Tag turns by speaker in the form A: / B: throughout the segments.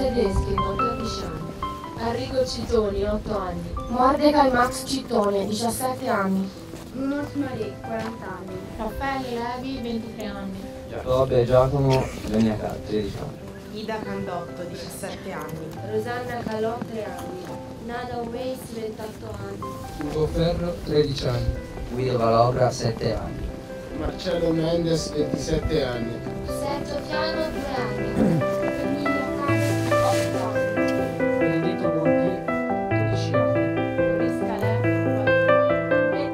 A: Tedeschi, 14 anni. Arrigo Citoni, 8 anni.
B: Mordecai Max Cittone, 17 anni.
C: Bruno Smarè, 40 anni.
D: Raffaele Levi, 23 anni.
E: Giacobbe Giacomo Legnaca, 13 anni.
F: Ida Candotto, 17 anni.
A: Rosanna Calò, 3 anni. Nana Umeis, 28 anni.
G: Ugo Ferro, 13 anni.
E: Guido Valobra, 7 anni.
H: Marcello Mendes, 27 anni.
B: Sergio Piano, 2 anni. Emilio Cane, 8 anni.
G: Benedetto Borghi, 12 anni.
D: Boris Calè, 4 anni.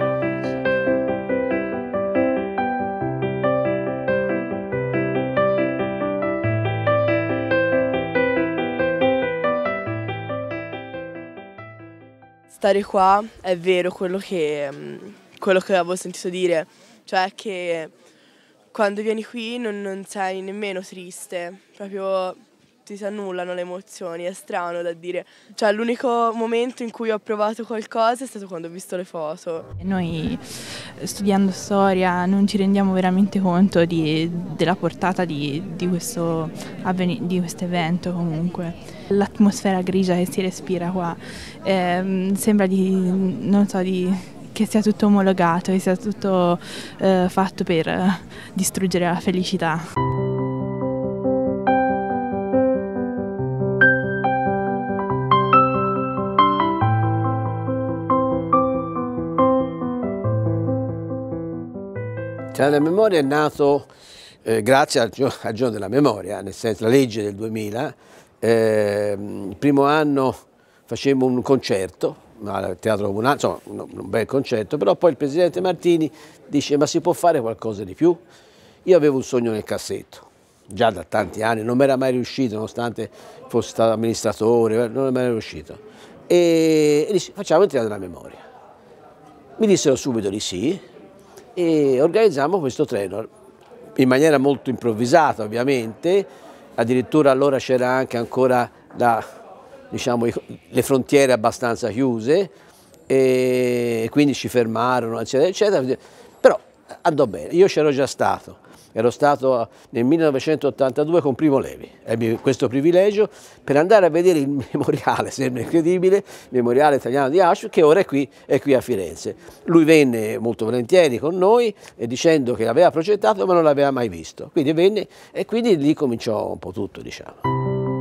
I: Stare qua è vero quello che avevo sentito dire, cioè che quando vieni qui non sei nemmeno triste, proprio ti si annullano le emozioni, è strano da dire. Cioè l'unico momento in cui ho provato qualcosa è stato quando ho visto le foto.
J: Noi studiando storia non ci rendiamo veramente conto della portata di questo evento comunque. L'atmosfera grigia che si respira qua sembra che sia tutto omologato, che sia tutto fatto per distruggere la felicità.
K: La memoria è nato grazie al giorno della memoria, nel senso la legge del 2000. Il primo anno facemmo un concerto al Teatro Comunale, insomma un bel concerto, però poi il presidente Martini dice: ma si può fare qualcosa di più? Io avevo un sogno nel cassetto, già da tanti anni, non mi era mai riuscito, nonostante fossi stato amministratore, non è mai riuscito. E dice: facciamo il Teatro della Memoria. Mi dissero subito di sì e organizzammo questo treno in maniera molto improvvisata, ovviamente. Addirittura allora c'era anche ancora le frontiere abbastanza chiuse e quindi ci fermarono, eccetera, eccetera. Però andò bene. Io c'ero già stato. Ero stato nel 1982 con Primo Levi, ebbi questo privilegio per andare a vedere il memoriale, sembra incredibile, il memoriale italiano di Auschwitz, che ora è qui a Firenze. Lui venne molto volentieri con noi dicendo che l'aveva progettato ma non l'aveva mai visto. Quindi venne e quindi lì cominciò un po' tutto, diciamo.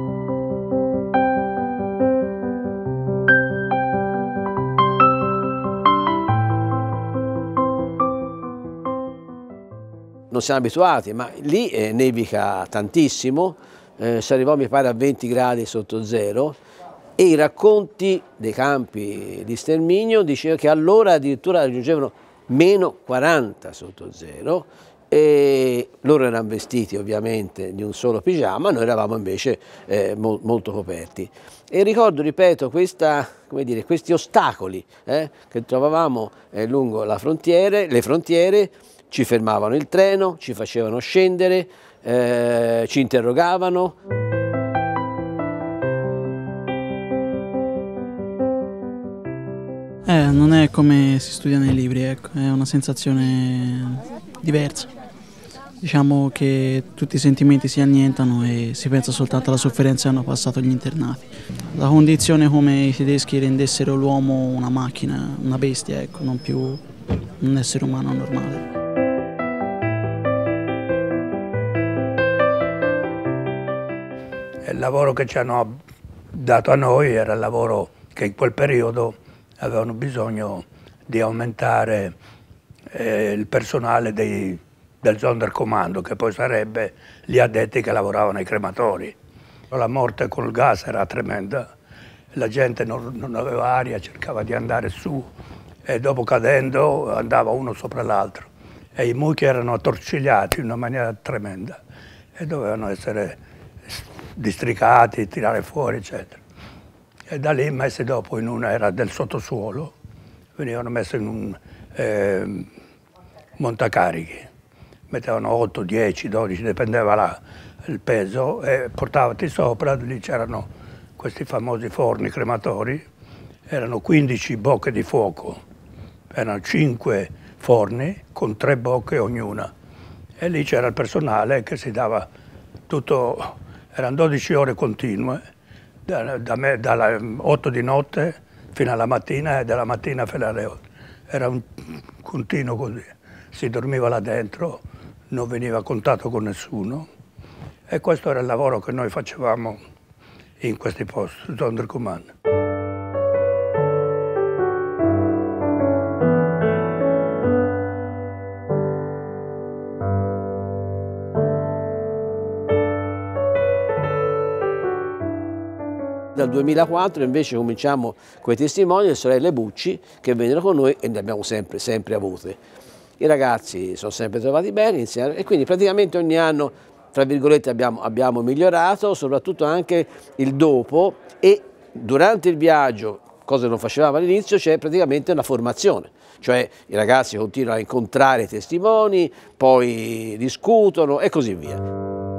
K: Non siamo abituati, ma lì nevica tantissimo, si arrivò mi pare a 20 gradi sotto zero e i racconti dei campi di sterminio dicevano che allora addirittura raggiungevano meno 40 sotto zero e loro erano vestiti ovviamente di un solo pigiama, noi eravamo invece molto coperti. E ricordo, ripeto, questi ostacoli che trovavamo lungo le frontiere. Ci fermavano il treno, ci facevano scendere, ci interrogavano.
L: Non è come si studia nei libri, ecco, è una sensazione diversa. Diciamo che tutti i sentimenti si annientano e si pensa soltanto alla sofferenza che hanno passato gli internati. La condizione come i tedeschi rendessero l'uomo una macchina, una bestia, ecco, non più un essere umano normale.
M: Il lavoro che ci hanno dato a noi era il lavoro che in quel periodo avevano bisogno di aumentare il personale del Sonderkommando, che poi sarebbe gli addetti che lavoravano ai crematori. La morte col gas era tremenda, la gente non aveva aria, cercava di andare su e dopo cadendo andava uno sopra l'altro. E i mucchi erano attorcigliati in una maniera tremenda e dovevano essere districati, tirare fuori, eccetera. E da lì, messi dopo in una era del sottosuolo, venivano messi in un montacarichi. Mettevano 8, 10, 12, dipendeva il peso, e portavati sopra, lì c'erano questi famosi forni crematori, erano 15 bocche di fuoco, erano 5 forni con 3 bocche ognuna. E lì c'era il personale che si dava tutto Erano 12 ore continue, dalle 8 di notte fino alla mattina e dalla mattina fino alle 8. Era un continuo così. Si dormiva là dentro, non veniva contatto con nessuno. E questo era il lavoro che noi facevamo in questi posti, Sonderkommando.
K: Dal 2004 invece cominciamo con i testimoni, le sorelle Bucci, che vennero con noi e ne abbiamo sempre avute. I ragazzi sono sempre trovati bene insieme e quindi praticamente ogni anno, tra virgolette, abbiamo migliorato, soprattutto anche il dopo, e durante il viaggio, cosa che non facevamo all'inizio, c'è praticamente una formazione. Cioè i ragazzi continuano a incontrare i testimoni, poi discutono e così via.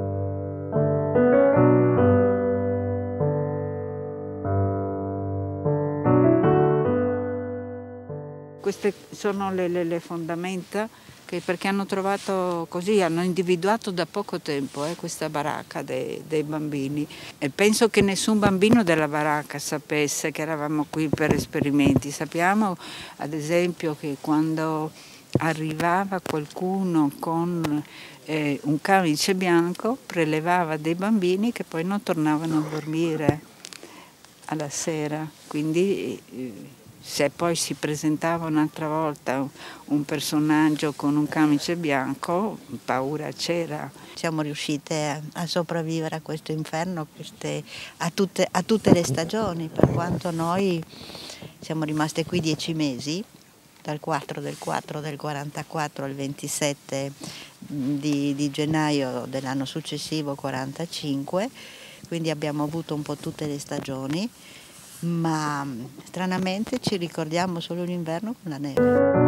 N: Queste sono le fondamenta perché hanno trovato così, hanno individuato da poco tempo questa baracca dei bambini. E penso che nessun bambino della baracca sapesse che eravamo qui per esperimenti. Sappiamo ad esempio che quando arrivava qualcuno con un camice bianco prelevava dei bambini che poi non tornavano a dormire alla sera. Quindi se poi si presentava un'altra volta un personaggio con un camice bianco, paura c'era.
O: Siamo riuscite a sopravvivere a questo inferno a tutte le stagioni, per quanto noi siamo rimaste qui 10 mesi, dal 4 del 44 al 27 di gennaio dell'anno successivo, 45, quindi abbiamo avuto un po' tutte le stagioni. Ma stranamente ci ricordiamo solo l'inverno con la neve.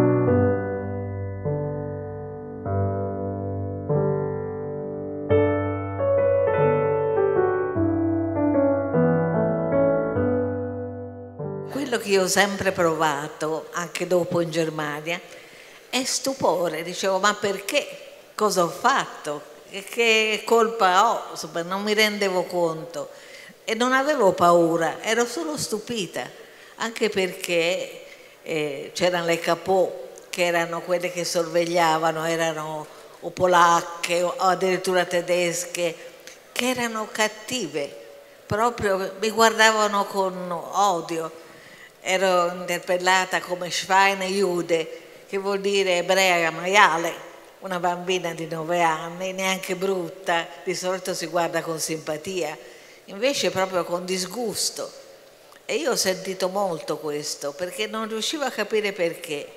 P: Quello che io ho sempre provato, anche dopo in Germania, è stupore. Dicevo, ma perché? Cosa ho fatto? Che colpa ho? Insomma, non mi rendevo conto. E non avevo paura, ero solo stupita, anche perché c'erano le capò, che erano quelle che sorvegliavano, erano o polacche o addirittura tedesche, che erano cattive, proprio mi guardavano con odio. Ero interpellata come Schweinejude, che vuol dire ebrea maiale, una bambina di 9 anni, neanche brutta, di solito si guarda con simpatia. Invece proprio con disgusto. E io ho sentito molto questo, perché non riuscivo a capire perché.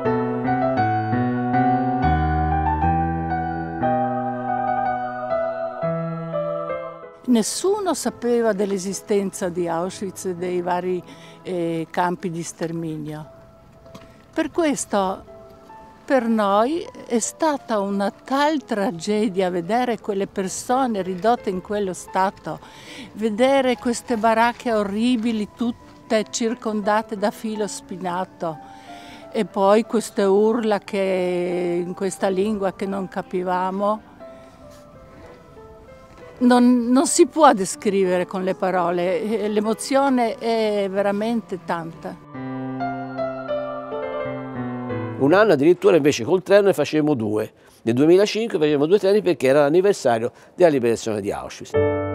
Q: Nessuno sapeva dell'esistenza di Auschwitz e dei vari campi di sterminio. Per questo per noi è stata una tal tragedia vedere quelle persone ridotte in quello stato, vedere queste baracche orribili tutte circondate da filo spinato e poi queste urla in questa lingua che non capivamo. Non si può descrivere con le parole, l'emozione è veramente tanta.
K: Un anno addirittura invece col treno ne facevamo 2. Nel 2005 facevamo 2 treni perché era l'anniversario della liberazione di Auschwitz.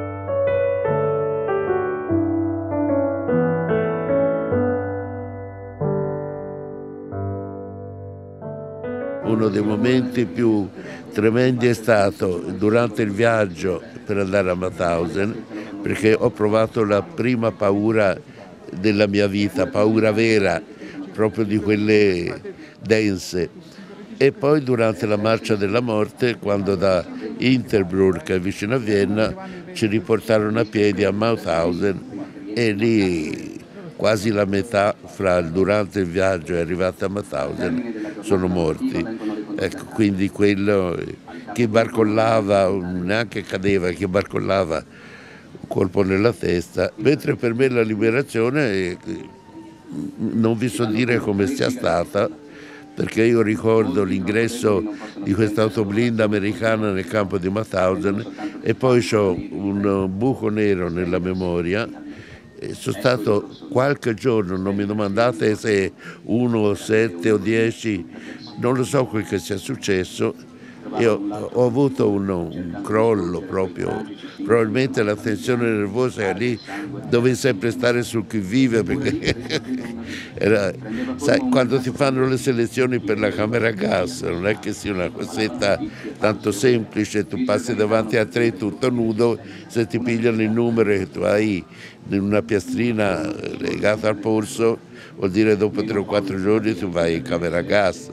R: Uno dei momenti più tremendi è stato durante il viaggio per andare a Mauthausen, perché ho provato la prima paura della mia vita, paura vera, proprio di quelle dense. E poi durante la marcia della morte, quando da Interbruck, vicino a Vienna, ci riportarono a piedi a Mauthausen e lì quasi la metà durante il viaggio e arrivati a Mauthausen sono morti. Ecco, quindi quello, chi barcollava, neanche cadeva, chi barcollava un colpo nella testa, mentre per me la liberazione non vi so dire come sia stata, perché io ricordo l'ingresso di questa autoblinda americana nel campo di Mauthausen e poi ho un buco nero nella memoria. Sono stato qualche giorno, non mi domandate se 1, 7 o 10, non lo so quel che sia successo. Io ho avuto un crollo proprio, probabilmente la tensione nervosa è lì, dovevi sempre stare sul chi vive, perché sai, quando ti fanno le selezioni per la camera a gas non è che sia una cosetta tanto semplice, tu passi davanti a 3 tutto nudo, se ti pigliano il numero che tu hai in una piastrina legata al polso vuol dire dopo 3 o 4 giorni tu vai in camera a gas.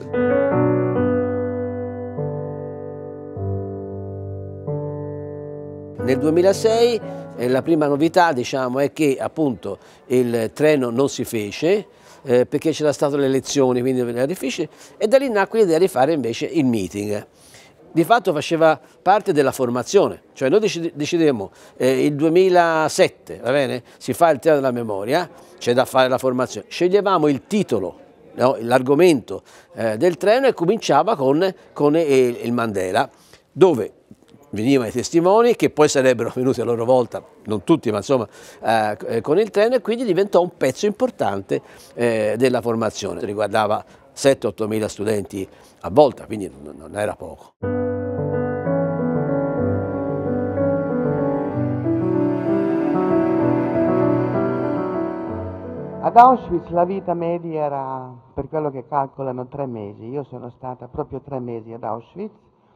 K: Nel 2006 la prima novità, diciamo, è che appunto il treno non si fece perché c'era stato le elezioni, quindi era difficile, e da lì nacque l'idea di fare invece il meeting. Di fatto faceva parte della formazione, cioè noi decidemmo il 2007, va bene? Si fa il treno della memoria, c'è da fare la formazione, sceglievamo il titolo, no? L'argomento del treno e cominciava con il Mandela, dove venivano i testimoni che poi sarebbero venuti a loro volta, non tutti ma insomma con il treno, e quindi diventò un pezzo importante della formazione. Riguardava 7-8 mila studenti a volta, quindi non era poco.
S: Ad Auschwitz la vita media era, per quello che calcolano, 3 mesi. Io sono stata proprio 3 mesi ad Auschwitz.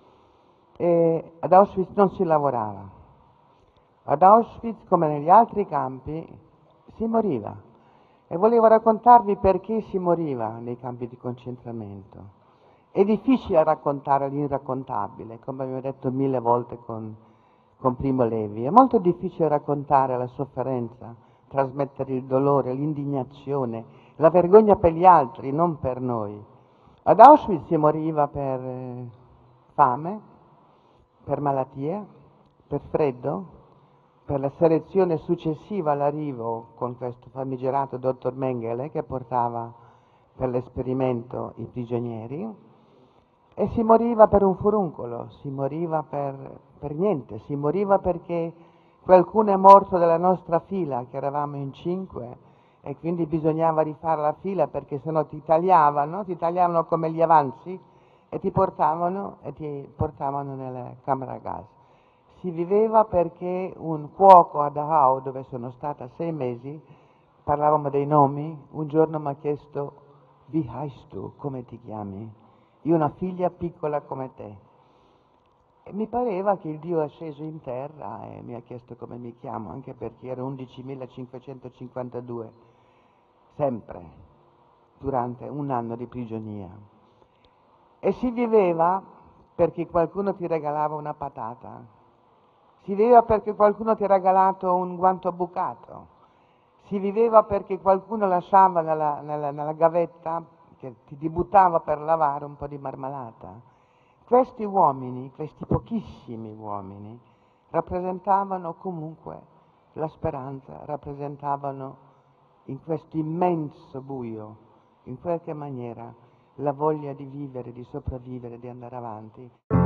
S: E ad Auschwitz non si lavorava. Ad Auschwitz, come negli altri campi, si moriva. E volevo raccontarvi perché si moriva nei campi di concentramento. È difficile raccontare l'irraccontabile, come abbiamo detto 1000 volte con Primo Levi. È molto difficile raccontare la sofferenza, trasmettere il dolore, l'indignazione, la vergogna per gli altri, non per noi. Ad Auschwitz si moriva per fame, per malattie, per freddo, per la selezione successiva all'arrivo con questo famigerato dottor Mengele che portava per l'esperimento i prigionieri, e si moriva per un furuncolo, si moriva per niente, si moriva perché qualcuno è morto della nostra fila, che eravamo in 5, e quindi bisognava rifare la fila perché sennò ti tagliavano come gli avanzi, e ti portavano nella camera a gas. Si viveva perché un cuoco a Dachau, dove sono stata 6 mesi, parlavamo dei nomi, un giorno mi ha chiesto: "Wie heißt du? Come ti chiami? Io ho una figlia piccola come te." E mi pareva che il Dio è sceso in terra e mi ha chiesto come mi chiamo, anche perché ero 11.552, sempre, durante un anno di prigionia. E si viveva perché qualcuno ti regalava una patata, si viveva perché qualcuno ti ha regalato un guanto bucato, si viveva perché qualcuno lasciava nella gavetta, che ti buttava per lavare, un po' di marmellata. Questi uomini, questi pochissimi uomini, rappresentavano comunque la speranza, rappresentavano in questo immenso buio, in qualche maniera, la voglia di vivere, di sopravvivere, di andare avanti.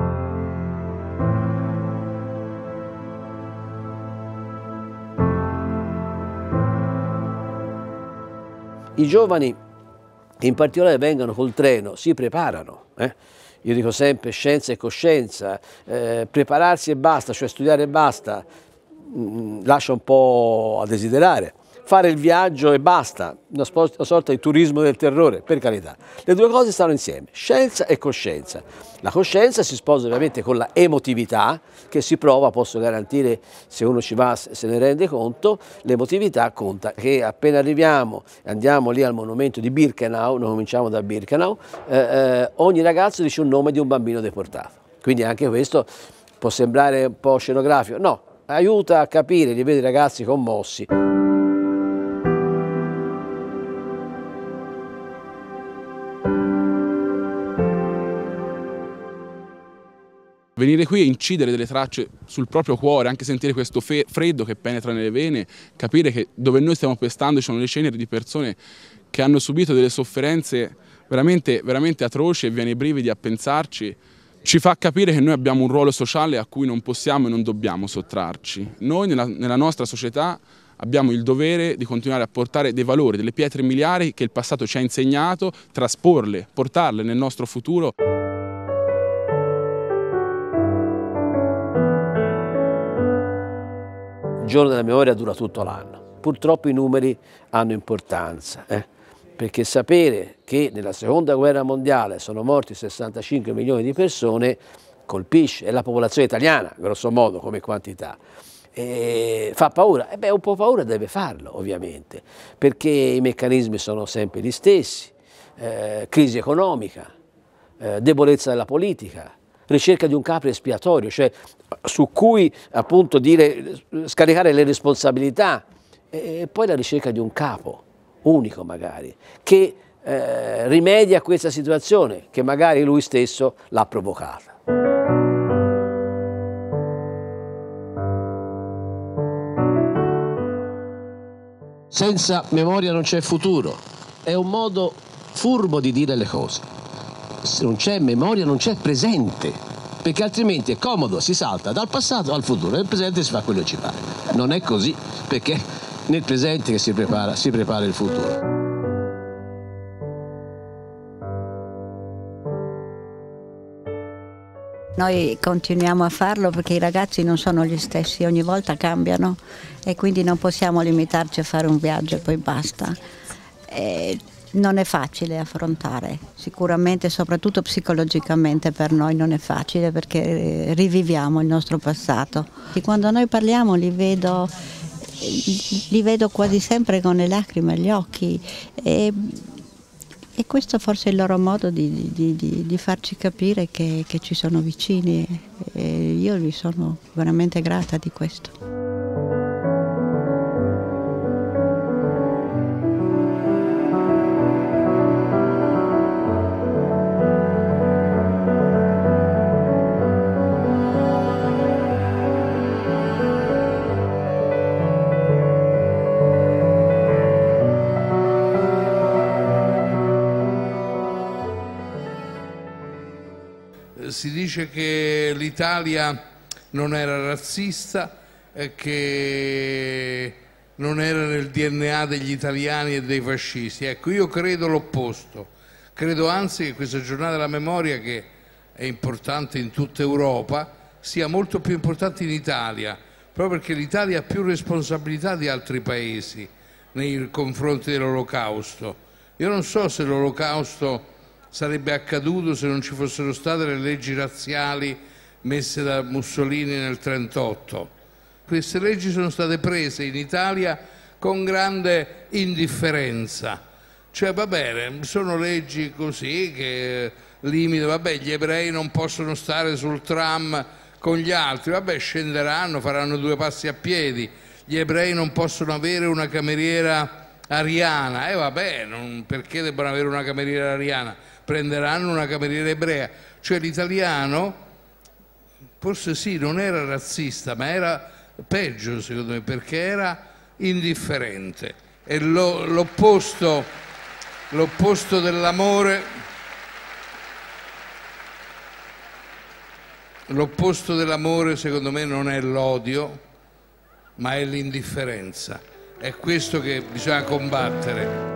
K: I giovani che in particolare vengono col treno si preparano. Io dico sempre scienza e coscienza, prepararsi e basta, cioè studiare e basta, lascia un po' a desiderare. Fare il viaggio e basta, una sorta di turismo del terrore, per carità. Le due cose stanno insieme, scienza e coscienza. La coscienza si sposa ovviamente con la emotività che si prova, posso garantire, se uno ci va se ne rende conto, l'emotività conta, che appena arriviamo, andiamo lì al monumento di Birkenau, noi cominciamo da Birkenau, ogni ragazzo dice un nome di un bambino deportato. Quindi anche questo può sembrare un po' scenografico, no, aiuta a capire, li vedi i ragazzi commossi.
T: Venire qui e incidere delle tracce sul proprio cuore, anche sentire questo freddo che penetra nelle vene, capire che dove noi stiamo pestando ci sono le ceneri di persone che hanno subito delle sofferenze veramente, veramente atroci e viene i brividi a pensarci. Ci fa capire che noi abbiamo un ruolo sociale a cui non possiamo e non dobbiamo sottrarci. Noi nella nostra società abbiamo il dovere di continuare a portare dei valori, delle pietre miliari che il passato ci ha insegnato, trasporle, portarle nel nostro futuro.
K: Il giorno della memoria dura tutto l'anno. Purtroppo i numeri hanno importanza, perché sapere che nella seconda guerra mondiale sono morti 65 milioni di persone colpisce, è la popolazione italiana, grosso modo, come quantità. Fa paura? Un po' paura deve farlo, ovviamente, perché i meccanismi sono sempre gli stessi, crisi economica, debolezza della politica, ricerca di un capro espiatorio, cioè su cui appunto scaricare le responsabilità, e poi la ricerca di un capo, unico magari, che rimedia a questa situazione che magari lui stesso l'ha provocata.
U: Senza memoria non c'è futuro, è un modo furbo di dire le cose. Se non c'è memoria non c'è presente, perché altrimenti è comodo, si salta dal passato al futuro, nel presente si fa quello che ci pare. Non è così, perché nel presente che si prepara il futuro.
O: Noi continuiamo a farlo perché i ragazzi non sono gli stessi, ogni volta cambiano e quindi non possiamo limitarci a fare un viaggio e poi basta. Non è facile affrontare, sicuramente, soprattutto psicologicamente per noi non è facile perché riviviamo il nostro passato. E quando noi parliamo li vedo quasi sempre con le lacrime agli occhi e questo forse è il loro modo di farci capire che ci sono vicini e io gli sono veramente grata di questo.
V: Si dice che l'Italia non era razzista, che non era nel DNA degli italiani e dei fascisti. Ecco, io credo l'opposto. Credo anzi che questa giornata della memoria, che è importante in tutta Europa, sia molto più importante in Italia, proprio perché l'Italia ha più responsabilità di altri paesi nei confronti dell'Olocausto. Io non so se l'Olocausto sarebbe accaduto se non ci fossero state le leggi razziali messe da Mussolini nel 1938. Queste leggi sono state prese in Italia con grande indifferenza. Cioè, va bene, sono leggi così che limitano, vabbè, gli ebrei non possono stare sul tram con gli altri, vabbè, scenderanno, faranno 2 passi a piedi, gli ebrei non possono avere una cameriera ariana, vabbè, perché debbano avere una cameriera ariana? Prenderanno una cameriera ebrea. Cioè l'italiano, forse sì, non era razzista, ma era peggio secondo me, perché era indifferente. E l'opposto dell'amore, secondo me non è l'odio, ma è l'indifferenza. È questo che bisogna combattere.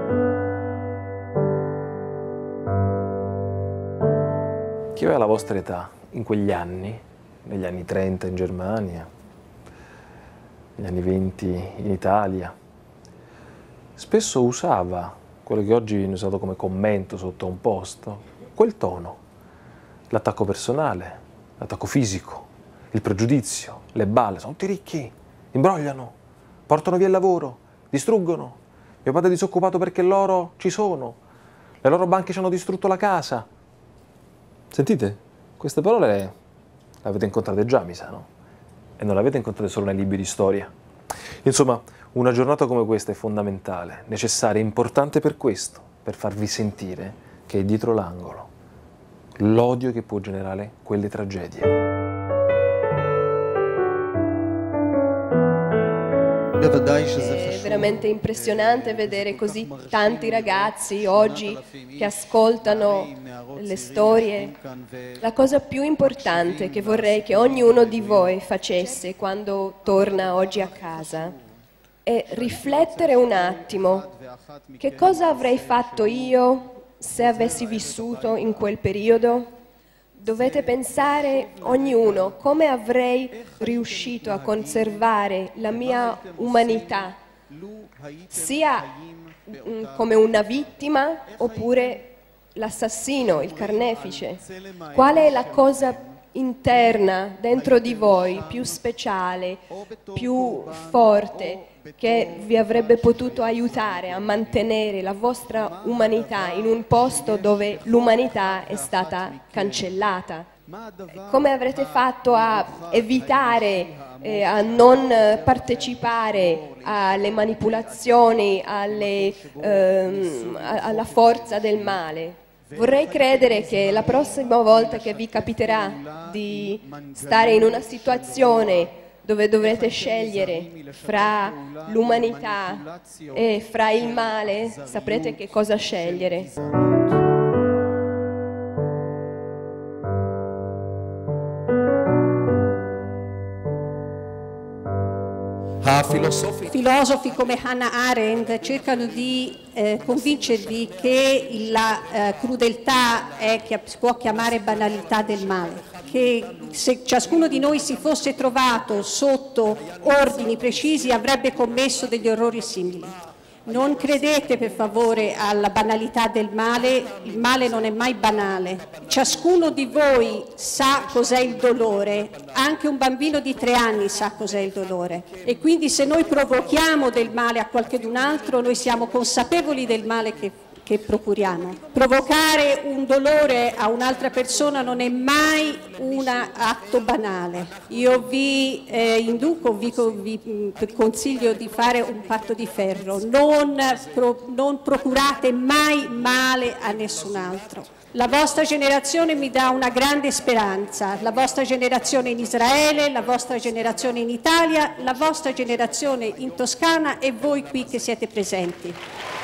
W: Chi aveva la vostra età in quegli anni, negli anni 30 in Germania, negli anni 20 in Italia, spesso usava quello che oggi viene usato come commento sotto un post, quel tono, l'attacco personale, l'attacco fisico, il pregiudizio, le balle, sono tutti ricchi, imbrogliano, portano via il lavoro, distruggono, mio padre è disoccupato perché loro ci sono, le loro banche ci hanno distrutto la casa. Sentite, queste parole le avete incontrate già, mi sa, no? E non le avete incontrate solo nei libri di storia. Insomma, una giornata come questa è fondamentale, necessaria, importante per questo, per farvi sentire che è dietro l'angolo l'odio che può generare quelle tragedie.
X: בוודאי שזה חשוב.
A: veramente impressionante vedere così tanti ragazzi oggi che ascoltano le storie. La cosa più importante che vorrei che ognuno di voi facesse quando torna oggi a casa è riflettere un attimo: che cosa avrei fatto io se avessi vissuto in quel periodo? Dovete pensare ognuno come avrei riuscito a conservare la mia umanità, sia come una vittima oppure l'assassino, il carnefice. Qual è la cosa interna dentro di voi più speciale, più forte, che vi avrebbe potuto aiutare a mantenere la vostra umanità in un posto dove l'umanità è stata cancellata? Come avrete fatto a evitare, a non partecipare alle manipolazioni, alla forza del male? Vorrei credere che la prossima volta che vi capiterà di stare in una situazione dove dovrete scegliere fra l'umanità e fra il male, saprete che cosa scegliere.
C: Filosofi come Hannah Arendt cercano di convincervi che la crudeltà è che si può chiamare banalità del male, che se ciascuno di noi si fosse trovato sotto ordini precisi avrebbe commesso degli orrori simili. Non credete per favore alla banalità del male, il male non è mai banale. Ciascuno di voi sa cos'è il dolore, anche un bambino di 3 anni sa cos'è il dolore. E quindi se noi provochiamo del male a qualcun altro, noi siamo consapevoli del male che procuriamo. Provocare un dolore a un'altra persona non è mai un atto banale. Io vi induco, vi consiglio di fare un patto di ferro. Non procurate mai male a nessun altro. La vostra generazione mi dà una grande speranza, la vostra generazione in Israele, la vostra generazione in Italia, la vostra generazione in Toscana e voi qui che siete presenti.